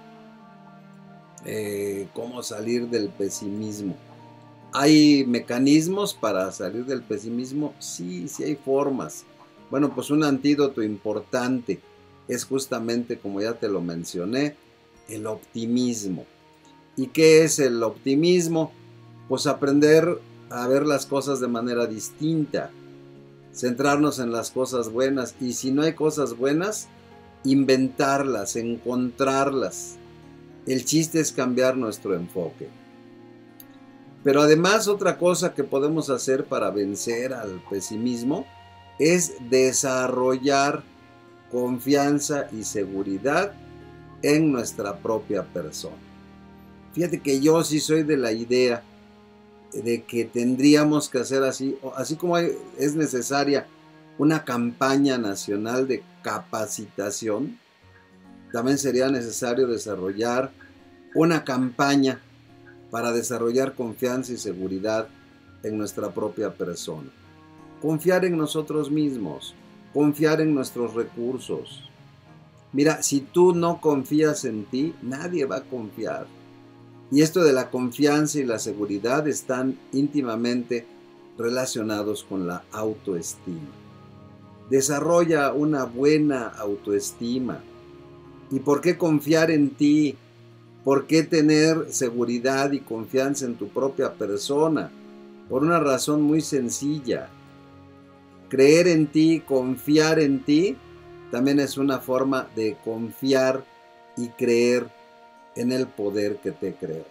eh, cómo salir del pesimismo. ¿Hay mecanismos para salir del pesimismo? Sí, sí hay formas. Bueno, pues un antídoto importante es justamente, como ya te lo mencioné, el optimismo. ¿Y qué es el optimismo? Pues aprender a ver las cosas de manera distinta, centrarnos en las cosas buenas, y si no hay cosas buenas, inventarlas, encontrarlas. El chiste es cambiar nuestro enfoque. Pero además, otra cosa que podemos hacer para vencer al pesimismo es desarrollar confianza y seguridad en nuestra propia persona. Fíjate que yo sí soy de la idea de que tendríamos que hacer así, así como hay, es necesaria una campaña nacional de capacitación, también sería necesario desarrollar una campaña para desarrollar confianza y seguridad en nuestra propia persona. Confiar en nosotros mismos, confiar en nuestros recursos. Mira, si tú no confías en ti, nadie va a confiar. Y esto de la confianza y la seguridad están íntimamente relacionados con la autoestima. Desarrolla una buena autoestima. ¿Y por qué confiar en ti? ¿Por qué tener seguridad y confianza en tu propia persona? Por una razón muy sencilla. Creer en ti, confiar en ti, también es una forma de confiar y creer en el poder que te creó.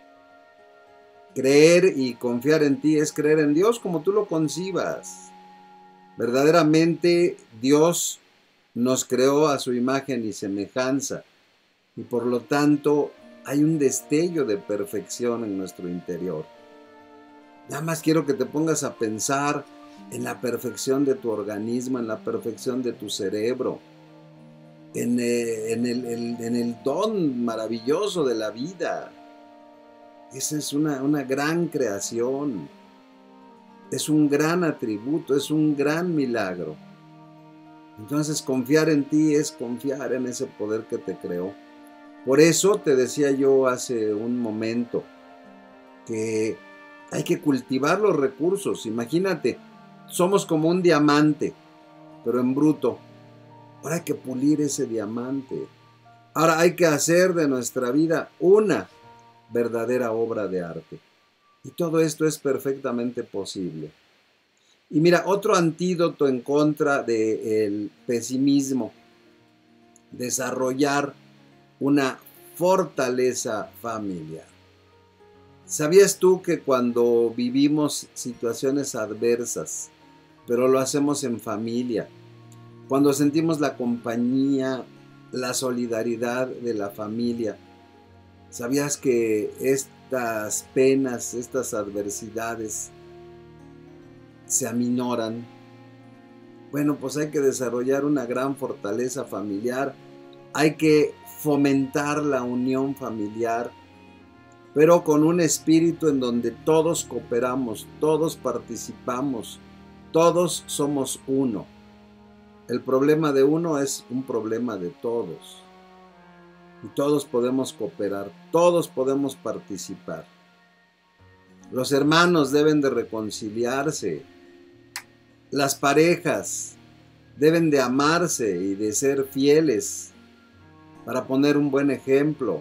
Creer y confiar en ti es creer en Dios como tú lo concibas. Verdaderamente Dios nos creó a su imagen y semejanza, y por lo tanto hay un destello de perfección en nuestro interior. Nada más quiero que te pongas a pensar en la perfección de tu organismo, en la perfección de tu cerebro, en, eh, en, el, el, en el don maravilloso de la vida. Esa es una, una gran creación, es un gran atributo, es un gran milagro. Entonces confiar en ti es confiar en ese poder que te creó. Por eso te decía yo hace un momento que hay que cultivar los recursos. Imagínate, somos como un diamante, pero en bruto. Ahora hay que pulir ese diamante. Ahora hay que hacer de nuestra vida una verdadera obra de arte. Y todo esto es perfectamente posible. Y mira, otro antídoto en contra del pesimismo: desarrollar una fortaleza familiar. ¿Sabías tú que cuando vivimos situaciones adversas, pero lo hacemos en familia, cuando sentimos la compañía, la solidaridad de la familia, sabías que estas penas, estas adversidades se aminoran? Bueno, pues hay que desarrollar una gran fortaleza familiar, hay que fomentar la unión familiar, pero con un espíritu en donde todos cooperamos, todos participamos, todos somos uno. El problema de uno es un problema de todos. Y todos podemos cooperar, todos podemos participar. Los hermanos deben de reconciliarse. Las parejas deben de amarse y de ser fieles para poner un buen ejemplo.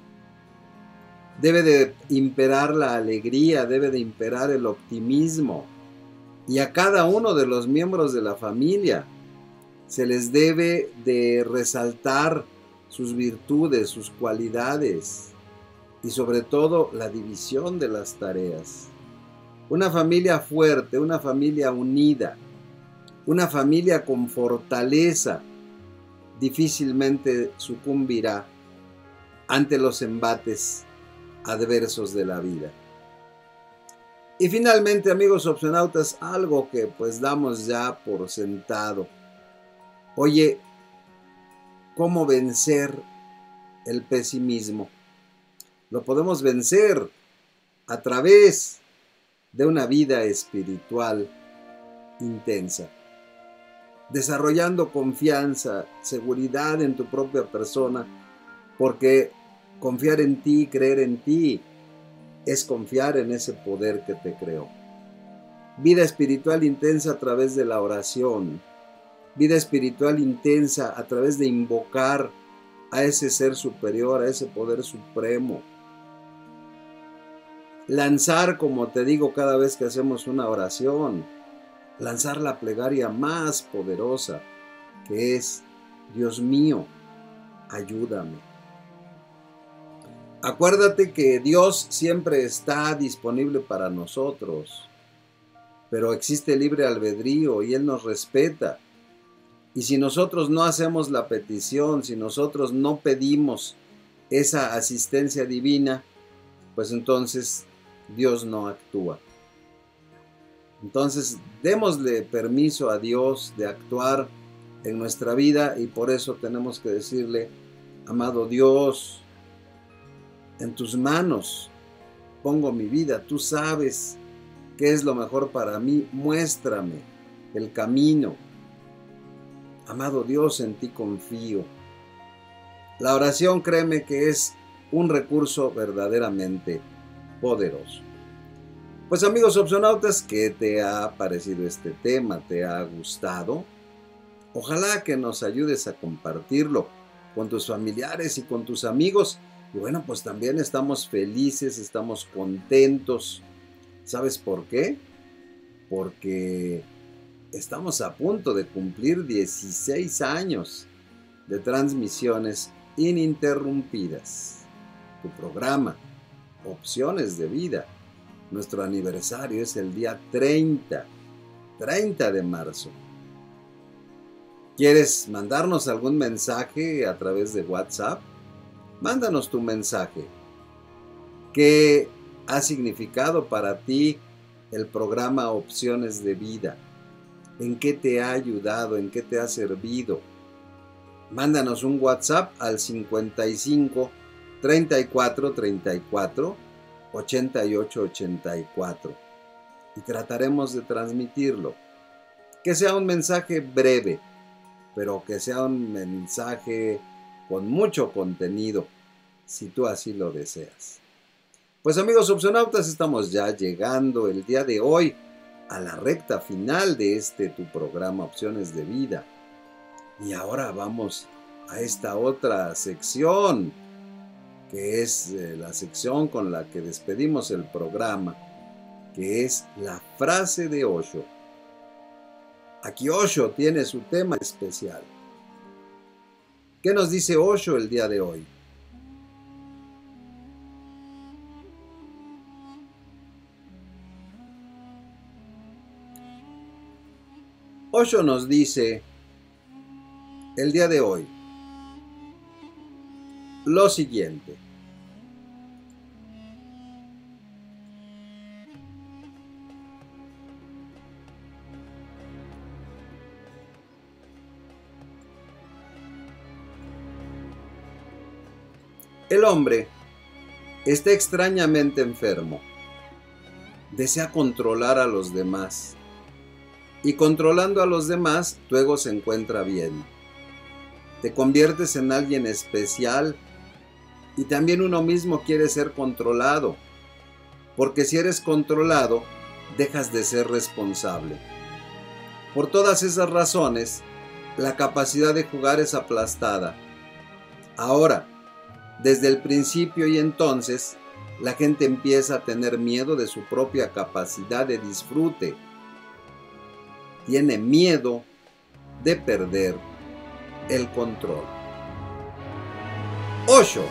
Debe de imperar la alegría, debe de imperar el optimismo. Y a cada uno de los miembros de la familia se les debe de resaltar sus virtudes, sus cualidades y sobre todo la división de las tareas. Una familia fuerte, una familia unida, una familia con fortaleza difícilmente sucumbirá ante los embates adversos de la vida. Y finalmente, amigos opcionautas, algo que pues damos ya por sentado. Oye, ¿cómo vencer el pesimismo? Lo podemos vencer a través de una vida espiritual intensa, desarrollando confianza, seguridad en tu propia persona, porque confiar en ti, creer en ti, es confiar en ese poder que te creó. Vida espiritual intensa a través de la oración, vida espiritual intensa a través de invocar a ese ser superior, a ese poder supremo. Lanzar, como te digo cada vez que hacemos una oración, lanzar la plegaria más poderosa, que es: Dios mío, ayúdame. Acuérdate que Dios siempre está disponible para nosotros, pero existe libre albedrío y Él nos respeta. Y si nosotros no hacemos la petición, si nosotros no pedimos esa asistencia divina, pues entonces Dios no actúa. Entonces, démosle permiso a Dios de actuar en nuestra vida y por eso tenemos que decirle: amado Dios, en tus manos pongo mi vida, tú sabes qué es lo mejor para mí, muéstrame el camino. Amado Dios, en ti confío. La oración, créeme que es un recurso verdaderamente poderoso. Pues amigos opcionautas, ¿qué te ha parecido este tema? ¿Te ha gustado? Ojalá que nos ayudes a compartirlo con tus familiares y con tus amigos. Y bueno, pues también estamos felices, estamos contentos. ¿Sabes por qué? Porque estamos a punto de cumplir dieciséis años de transmisiones ininterrumpidas. Tu programa, Opciones de Vida. Nuestro aniversario es el día treinta, treinta de marzo. ¿Quieres mandarnos algún mensaje a través de WhatsApp? Mándanos tu mensaje. ¿Qué ha significado para ti el programa Opciones de Vida? ¿En qué te ha ayudado? ¿En qué te ha servido? Mándanos un WhatsApp al cincuenta y cinco, treinta y cuatro, treinta y cuatro, ochenta y ocho, ochenta y cuatro y trataremos de transmitirlo. Que sea un mensaje breve, pero que sea un mensaje con mucho contenido, si tú así lo deseas. Pues amigos opcionautas, estamos ya llegando el día de hoy a la recta final de este tu programa Opciones de Vida. Y ahora vamos a esta otra sección, que es eh, la sección con la que despedimos el programa, que es la frase de Osho. Aquí Osho tiene su tema especial. ¿Qué nos dice Osho el día de hoy? Osho nos dice el día de hoy lo siguiente: el hombre está extrañamente enfermo, desea controlar a los demás, y controlando a los demás, tu ego se encuentra bien. Te conviertes en alguien especial y también uno mismo quiere ser controlado, porque si eres controlado, dejas de ser responsable. Por todas esas razones, la capacidad de jugar es aplastada. Ahora, desde el principio y entonces, la gente empieza a tener miedo de su propia capacidad de disfrute. Tiene miedo de perder el control. ocho.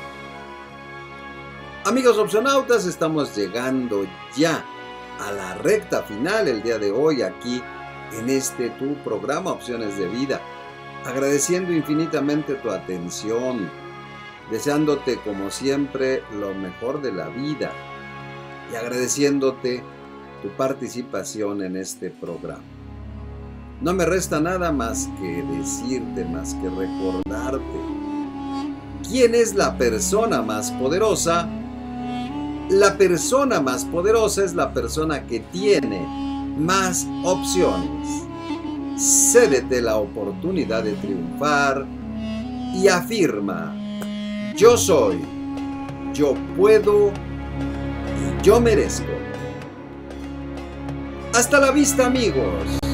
Amigos opcionautas, estamos llegando ya a la recta final el día de hoy aquí en este tu programa Opciones de Vida. Agradeciendo infinitamente tu atención, deseándote como siempre lo mejor de la vida y agradeciéndote tu participación en este programa. No me resta nada más que decirte, más que recordarte. ¿Quién es la persona más poderosa? La persona más poderosa es la persona que tiene más opciones. Cédete la oportunidad de triunfar y afirma: yo soy, yo puedo y yo merezco. Hasta la vista, amigos.